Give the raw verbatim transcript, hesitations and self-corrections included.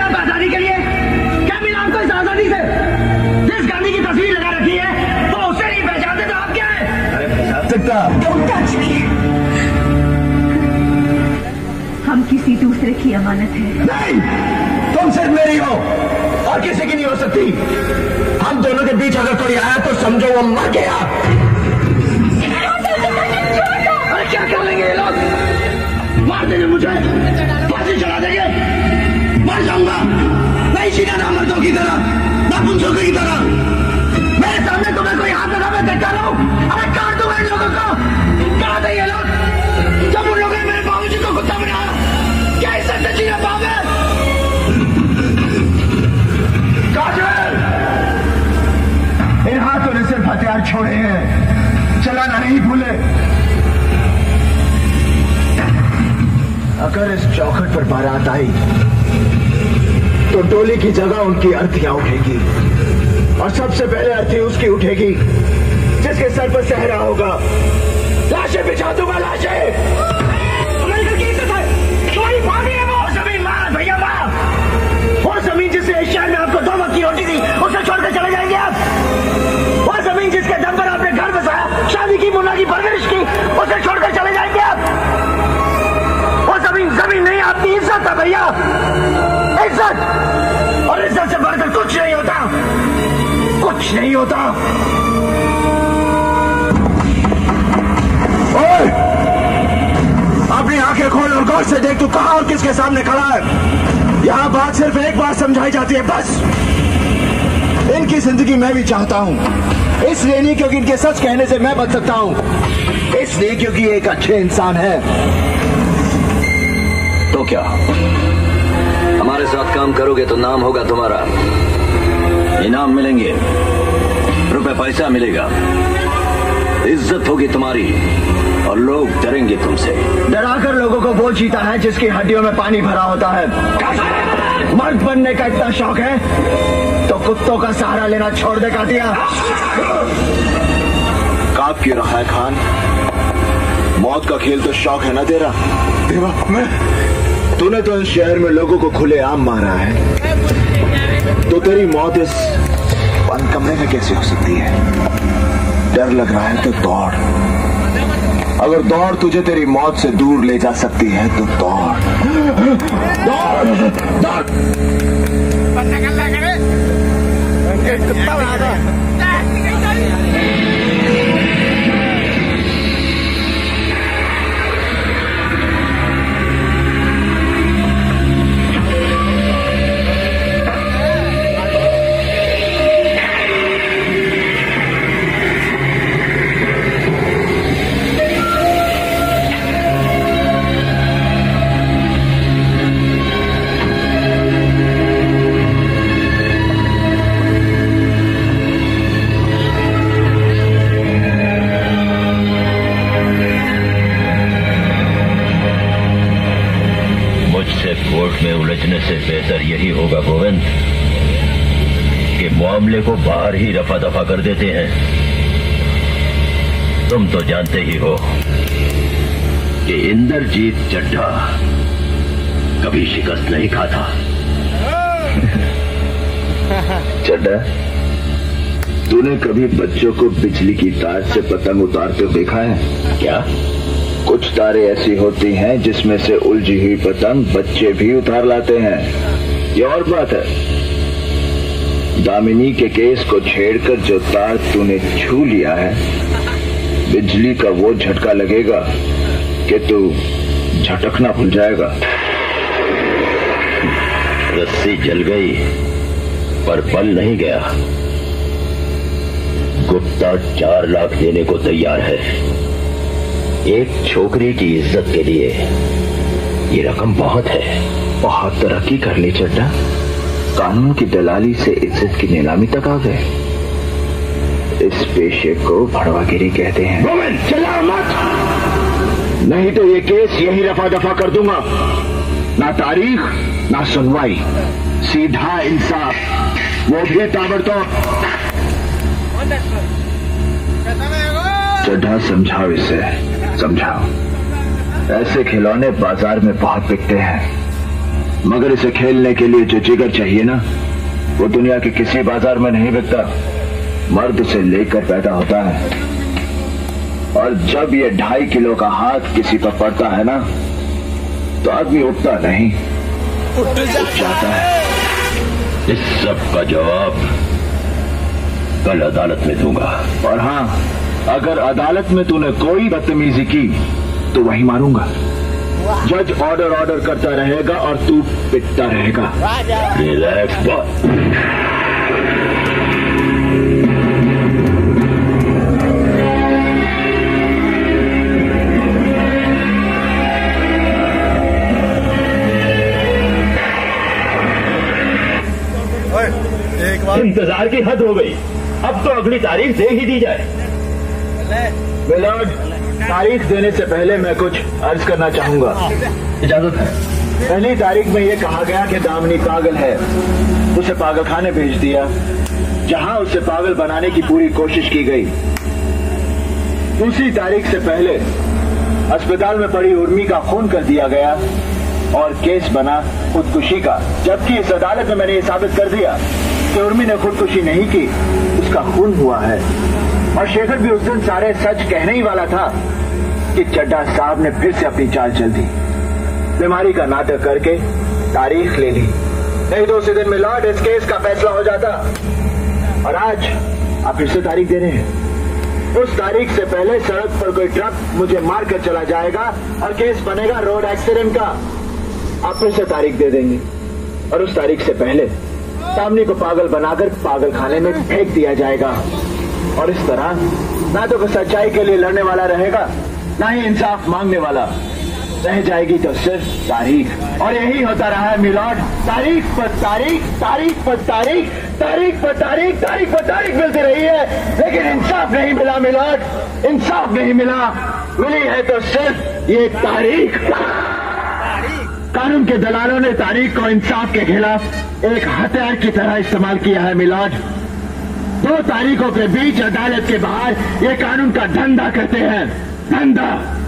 आप आजादी के लिए? क्या मिला आपको इस आजादी से? जिस गांधी की तस्वीर लगा रखी है वो उससे नहीं पहचानते तो आप क्या है? अरे पहचान सकता। Don't touch me. हम किसी दूसरे की अमानत है। नहीं, तुम सिर्फ मेरी हो और किसी की नहीं हो सकती। हम दोनों के बीच अगर कोई आया तो समझो वो मर गया। अरे क्या कर लेंगे ये लोग? मार देंगे मुझे, फांसी चढ़ा देंगे, मर जाऊंगा। नहीं जीना ना मर्दों की तरह, ना पुंसों की तरह। मेरे सामने तुम्हें कोई हाथ लगा, मैं देखता रहूं। अरे काट दूंगा इन लोगों को। कहाँ थे ये लोग जब उन लोगों ने मेरे बाबूजी को कुत्ता बनाया? क्या इज्जत से जीना पाओगे? काजल, इन हाथों ने सिर्फ हथियार छोड़े हैं, चलाना नहीं भूले। अगर इस चौखट पर बारात आई तो डोली की जगह उनकी अर्थियां उठेगी और सबसे पहले अर्थी उसकी उठेगी जिसके सर पर सहरा होगा। लाशें बिछा दूंगा, लाशें। तुम्हारी घर की इज्जत है, तुम्हारी भाभी है वो। जमीन मां, भैया मां, वो जमीन जिससे इस शहर में आपको दो वक्त की रोटी दी, उसे छोड़कर चले जाएंगे आप? वो जमीन जिसके दम पर आपने घर बसाया, शादी की, मुन्ना की परवरिश की, उसे छोड़कर चले जाएंगे आप? वो जमीन जमीन नहीं, आपकी इज्जत है भैया, इज्जत। और इज्जत से बढ़कर कुछ नहीं होता, कुछ नहीं होता। ओए, अपनी आंखें खोल और गौर से देख तू कहां और किसके सामने खड़ा है। यहां बात सिर्फ एक बार समझाई जाती है, बस। इनकी जिंदगी मैं भी चाहता हूं, इसलिए नहीं क्योंकि इनके सच कहने से मैं बच सकता हूं, इसलिए क्योंकि ये एक अच्छे इंसान है। तो क्या हमारे साथ काम करोगे तो नाम होगा तुम्हारा, इनाम मिलेंगे, रुपए पैसा मिलेगा, इज्जत होगी तुम्हारी और लोग डरेंगे तुमसे। डराकर लोगों को वो जीता है जिसकी हड्डियों में पानी भरा होता है। मर्द बनने का इतना शौक है तो कुत्तों का सहारा लेना छोड़ दे कातिया। काप क्यों रहा है खान? मौत का खेल तो शौक है ना तेरा? देवा, मैं तूने तो इस शहर में लोगों को खुलेआम मारा है, तो तेरी मौत इस बंद कमरे में कैसे हो सकती है? डर लग रहा है तो दौड़। अगर दौड़ तुझे तेरी मौत से दूर ले जा सकती है तो दौड़, दौड़, दौड़। कुत्ता बना दो। से बेहतर यही होगा गोविंद कि मामले को बाहर ही रफा दफा कर देते हैं। तुम तो जानते ही हो कि इंद्रजीत चड्ढा कभी शिकस्त नहीं खाता। चड्ढा, तूने कभी बच्चों को बिजली की तार से पतंग उतारते देखा है क्या? कुछ तारें ऐसी होती हैं जिसमें से उलझी हुई पतंग बच्चे भी उतार लाते हैं। ये और बात है, दामिनी के केस को छेड़कर जो तार तूने छू लिया है, बिजली का वो झटका लगेगा कि तू झटकना भूल जाएगा। रस्सी जल गई पर बल नहीं गया। गुप्ता चार लाख देने को तैयार है एक छोकरी की इज्जत के लिए। ये रकम बहुत है। बहुत तरक्की कर ली चड्ढा, कानून की दलाली से इज्जत की नीलामी तक आ गए। इस पेशे को भड़वागिरी कहते हैं। गोविंद, चिल्ला मत, नहीं तो ये केस यही रफा दफा कर दूंगा। ना तारीख ना सुनवाई, सीधा इंसाफ, वो भी ताबड़तोड़। चड्ढा, समझाओ इसे, समझाओ। ऐसे खिलौने बाजार में बहुत बिकते हैं, मगर इसे खेलने के लिए जो जिगर चाहिए ना, वो दुनिया के किसी बाजार में नहीं बिकता। मर्द उसे लेकर पैदा होता है, और जब ये ढाई किलो का हाथ किसी पर पड़ता है ना, तो आदमी उठता नहीं, उठ जाता है। इस सब का जवाब कल अदालत में दूंगा। और हाँ, अगर अदालत में तूने कोई बदतमीजी की तो वही मारूंगा। जज ऑर्डर ऑर्डर करता रहेगा और तू पिटता रहेगा। Relax boy. इंतजार की हद हो गई, अब तो अगली तारीख दे ही दी जाए। मिलॉर्ड, तारीख देने से पहले मैं कुछ अर्ज करना चाहूंगा। इजाजत है। पहली तारीख में यह कहा गया कि दामिनी पागल है, उसे पागल खाने भेज दिया, जहां उसे पागल बनाने की पूरी कोशिश की गई। दूसरी तारीख से पहले अस्पताल में पड़ी उर्मी का खून कर दिया गया और केस बना खुदकुशी का, जबकि इस अदालत में मैंने ये साबित कर दिया कि उर्मी ने खुदकुशी नहीं की, उसका खून हुआ है। और शेखर भी उस दिन सारे सच कहने ही वाला था कि चड्ढा साहब ने फिर से अपनी चाल चल दी, बीमारी का नाटक करके तारीख ले ली। नहीं तो उसी दिन में लॉर्ड इस केस का फैसला हो जाता। और आज आप फिर से तारीख दे रहे हैं। उस तारीख से पहले सड़क पर कोई ट्रक मुझे मार कर चला जाएगा और केस बनेगा रोड एक्सीडेंट का। आप फिर से तारीख दे देंगे और उस तारीख से पहले दामिनी को पागल बनाकर पागल खाने में फेंक दिया जाएगा। और इस तरह ना तो सच्चाई के लिए लड़ने वाला रहेगा, ना ही इंसाफ मांगने वाला। रह जाएगी तो सिर्फ तारीख। और यही होता रहा है मिलॉर्ड, तारीख पर तारीख, तारीख पर तारीख, तारीख पर तारीख, तारीख पर तारीख मिलती रही है, लेकिन इंसाफ नहीं मिला मिलॉर्ड, इंसाफ नहीं मिला। मिली है तो सिर्फ ये तारीख। कानून के दलालों ने तारीख को इंसाफ के खिलाफ एक हथियार की तरह इस्तेमाल किया है मिलॉर्ड। दो तारीखों के बीच अदालत के बाहर ये कानून का धंधा करते हैं, धंधा।